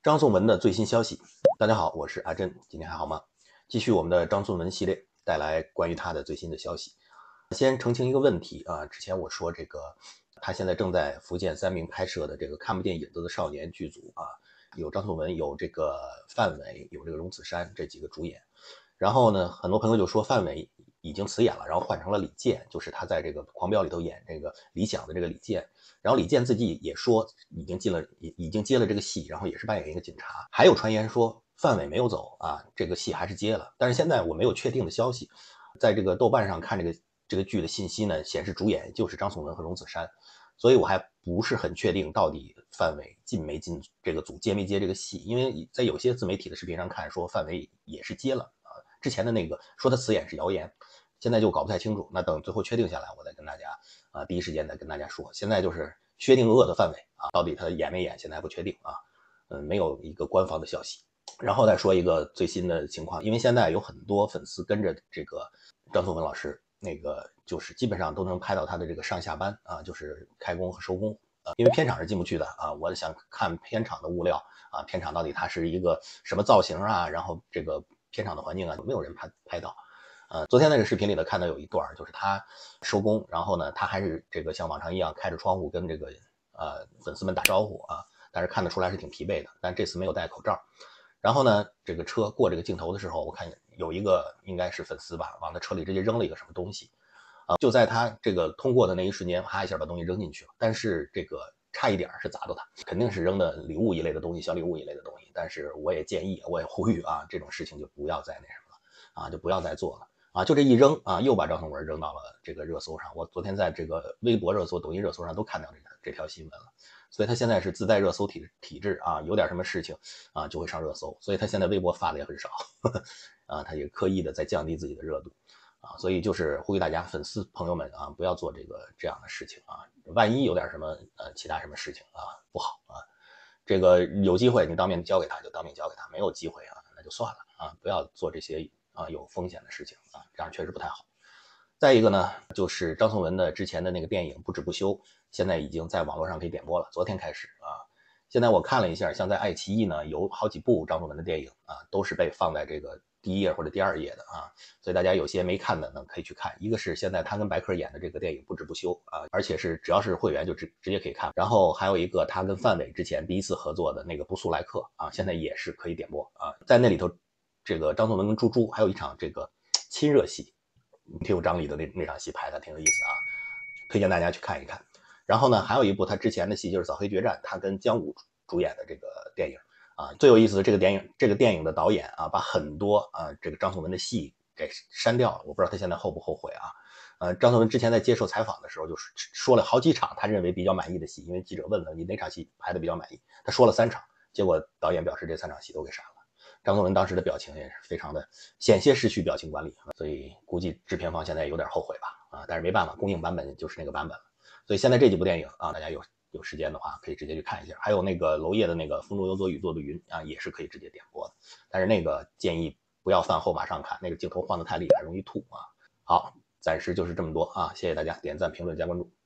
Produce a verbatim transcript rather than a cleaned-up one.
张颂文的最新消息。大家好，我是阿珍，今天还好吗？继续我们的张颂文系列，带来关于他的最新的消息。先澄清一个问题啊，之前我说这个他现在正在福建三明拍摄的这个看不见影子的少年剧组啊，有张颂文，有这个范伟，有这个荣梓杉这几个主演。然后呢，很多朋友就说范伟已经辞演了，然后换成了李健，就是他在这个《狂飙》里头演这个理想的这个李健。然后李健自己也说已经进了，已已经接了这个戏，然后也是扮演一个警察。还有传言说范伟没有走啊，这个戏还是接了。但是现在我没有确定的消息，在这个豆瓣上看这个这个剧的信息呢，显示主演就是张颂文和荣梓杉，所以我还不是很确定到底范伟进没进这个组，接没接这个戏。因为在有些自媒体的视频上看说范伟也是接了啊，之前的那个说他辞演是谣言。现在就搞不太清楚，那等最后确定下来，我再跟大家啊、呃、第一时间再跟大家说。现在就是薛定谔的范围啊，到底他演没演，现在还不确定啊，嗯，没有一个官方的消息。然后再说一个最新的情况，因为现在有很多粉丝跟着这个张颂文老师，那个就是基本上都能拍到他的这个上下班啊，就是开工和收工。呃，因为片场是进不去的啊，我想看片场的物料啊，片场到底它是一个什么造型啊，然后这个片场的环境啊，没有人拍拍到。呃，昨天那个视频里头看到有一段，就是他收工，然后呢，他还是这个像往常一样开着窗户跟这个呃粉丝们打招呼啊，但是看得出来是挺疲惫的，但这次没有戴口罩。然后呢，这个车过这个镜头的时候，我看有一个应该是粉丝吧，往他车里直接扔了一个什么东西啊，就在他这个通过的那一瞬间，啪一下把东西扔进去了，但是这个差一点是砸到他，肯定是扔的礼物一类的东西，小礼物一类的东西。但是我也建议，我也呼吁啊，这种事情就不要再那什么了啊，就不要再做了。啊，就这一扔啊，又把张颂文扔到了这个热搜上。我昨天在这个微博热搜、抖音热搜上都看到这个这条新闻了，所以他现在是自带热搜体体制啊，有点什么事情啊就会上热搜，所以他现在微博发的也很少，呵呵啊，他也刻意的在降低自己的热度啊，所以就是呼吁大家粉丝朋友们啊，不要做这个这样的事情啊，万一有点什么呃其他什么事情啊不好啊，这个有机会你当面交给他就当面交给他，没有机会啊那就算了啊，不要做这些。啊，有风险的事情啊，这样确实不太好。再一个呢，就是张颂文的之前的那个电影《不止不休》，现在已经在网络上可以点播了，昨天开始啊。现在我看了一下，像在爱奇艺呢，有好几部张颂文的电影啊，都是被放在这个第一页或者第二页的啊，所以大家有些没看的呢，可以去看。一个是现在他跟白客演的这个电影《不止不休》啊，而且是只要是会员就直直接可以看。然后还有一个他跟范伟之前第一次合作的那个《不速来客》啊，现在也是可以点播啊，在那里头。这个张颂文跟猪猪还有一场这个亲热戏，挺有张力的那那场戏拍的挺有意思啊，推荐大家去看一看。然后呢，还有一部他之前的戏就是《扫黑决战》，他跟姜武主演的这个电影啊，最有意思的这个电影，这个电影的导演啊，把很多啊这个张颂文的戏给删掉了，我不知道他现在后不后悔啊。呃，张颂文之前在接受采访的时候，就是说了好几场他认为比较满意的戏，因为记者问了你哪场戏拍的比较满意，他说了三场，结果导演表示这三场戏都给删了。张颂文当时的表情也是非常的险些失去表情管理，所以估计制片方现在有点后悔吧啊，但是没办法，公映版本就是那个版本了。所以现在这几部电影啊，大家有有时间的话可以直接去看一下。还有那个娄烨的那个《风中有朵雨做的云》啊，也是可以直接点播的，但是那个建议不要饭后马上看，那个镜头晃得太厉害，容易吐啊。好，暂时就是这么多啊，谢谢大家点赞、评论、加关注。